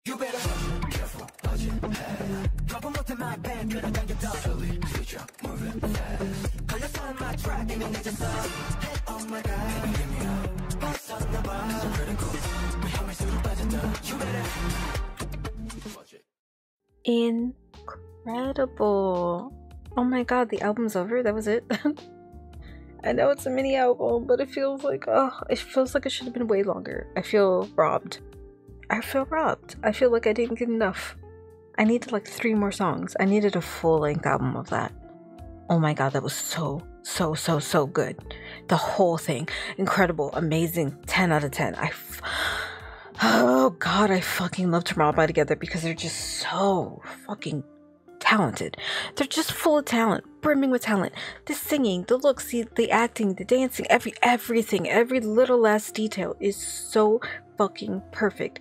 You better careful, watch it. Drop 'em up to my band, gonna bang it down. Slowly, switch up, moving fast. Call us on my track, and it's just hey, oh my god. Can you hear me out? Boss on the bar, so critical. We have my suit budget done. You better watch it. Incredible. Oh my god, the album's over? That was it? I know it's a mini album, but it feels like it should have been way longer. I feel robbed. I feel like I didn't get enough. I needed like 3 more songs. I needed a full-length album of that. Oh my god, that was so good. The whole thing. Incredible, amazing, 10 out of 10. Oh god, I fucking love Tomorrow by Together because they're just so fucking talented. They're just full of talent, brimming with talent. The singing, the looks, the acting, the dancing, everything, every little last detail is so fucking perfect.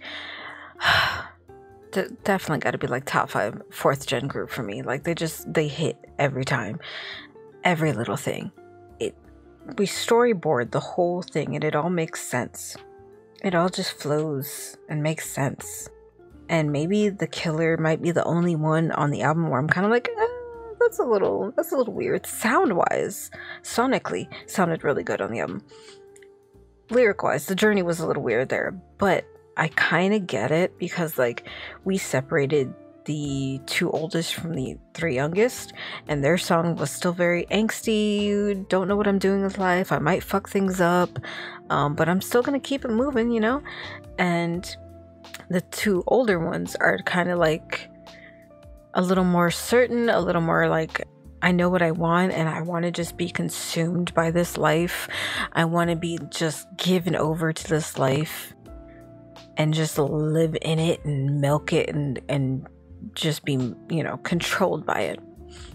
Definitely got to be like top 5 4th gen group for me. Like they hit every time, every little thing. We storyboard the whole thing and it all makes sense. It all just flows and makes sense. And maybe The Killer might be the only one on the album where I'm kind of like, that's a little weird. Sound-wise, sonically, sounded really good on the album. Lyric-wise, the journey was a little weird there, but I kind of get it because like we separated the 2 oldest from the 3 youngest, and their song was still very angsty. Don't know what I'm doing with life. I might fuck things up, but I'm still gonna keep it moving, you know. And the 2 older ones are kind of like a little more certain, a little more like, I know what I want and I want to just be consumed by this life. I want to be just given over to this life and just live in it and milk it and just be, you know, controlled by it.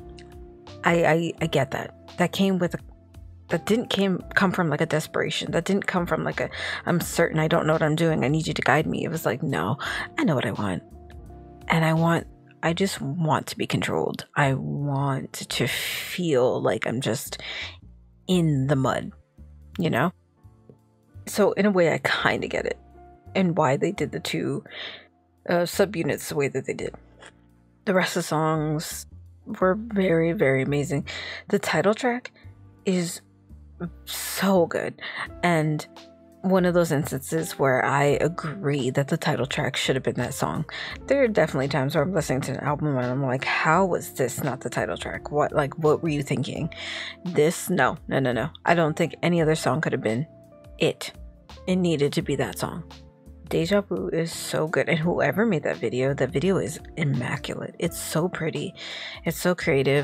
I get that. That didn't come from like a desperation. That didn't come from like I'm certain I don't know what I'm doing. I need you to guide me. It was like, no, I know what I want. And I just want to be controlled. I want to feel like I'm just in the mud, you know? So in a way, I kind of get it. And why they did the 2 subunits the way that they did. The rest of the songs were very, very amazing. The title track is so good, and one of those instances where I agree that the title track should have been that song. There are definitely times where I'm listening to an album and I'm like, how was this not the title track? What were you thinking? This? No. I don't think any other song could have been it. It needed to be that song. Deja Vu is so good, and whoever made that video is immaculate. It's so pretty. It's so creative.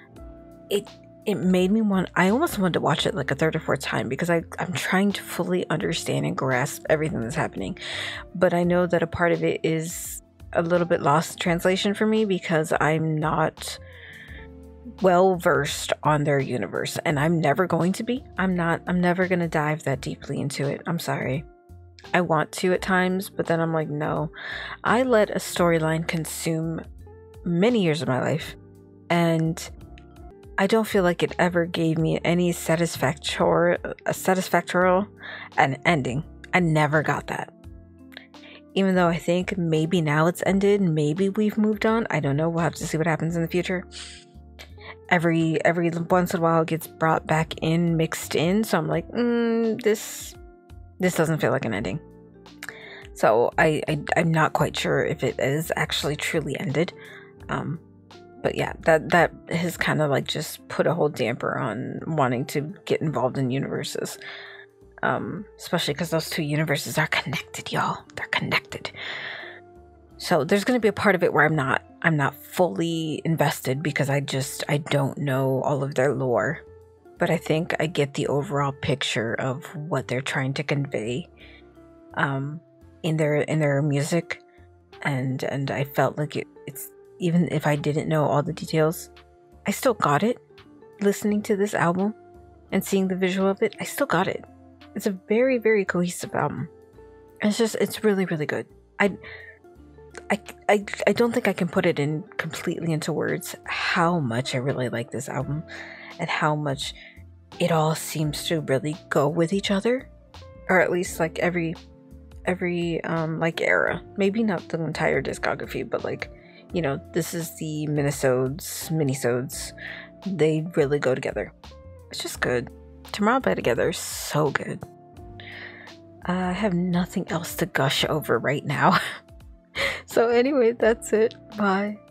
It made me I almost wanted to watch it like a 3rd or 4th time because I'm trying to fully understand and grasp everything that's happening. But I know that a part of it is a little bit lost in translation for me because I'm not well versed on their universe, and I'm never going to be. I'm never going to dive that deeply into it. I'm sorry. I want to at times, but then I'm like, no. I let a storyline consume many years of my life, and I don't feel like it ever gave me any satisfactory an ending. I never got that. Even though I think maybe now it's ended, maybe we've moved on. I don't know. We'll have to see what happens in the future. Every once in a while it gets brought back in, mixed in. So I'm like, this doesn't feel like an ending. So I'm not quite sure if it is actually truly ended. But yeah, that has kind of like just put a whole damper on wanting to get involved in universes. Especially because those 2 universes are connected, y'all. They're connected. So there's going to be a part of it where I'm not fully invested because I don't know all of their lore. But I think I get the overall picture of what they're trying to convey in their music, and I felt like it's, even if I didn't know all the details, I still got it. Listening to this album and seeing the visual of it, I still got it. It's a very, very cohesive album. It's really, really good. I don't think I can put it in completely into words how much I really like this album and how much it all seems to really go with each other, or at least like every every like era. Maybe not the entire discography, but like, you know, this is the minisodes. They really go together. It's just good. Tomorrow by Together is so good. I have nothing else to gush over right now. So anyway, that's it. Bye.